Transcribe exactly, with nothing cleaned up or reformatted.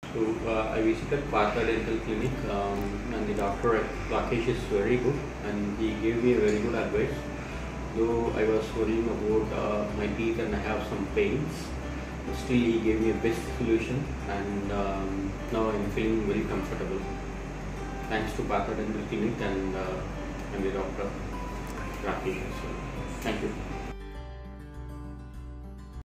So uh, I visited Partha Dental Clinic, um, and the doctor Rakesh is very good, and he gave me a very good advice. Though I was worrying about uh, my teeth and I have some pains, still he gave me a best solution, and um, now I'm feeling very comfortable. Thanks to Partha Dental Clinic and uh, and the doctor Rakesh. So thank you.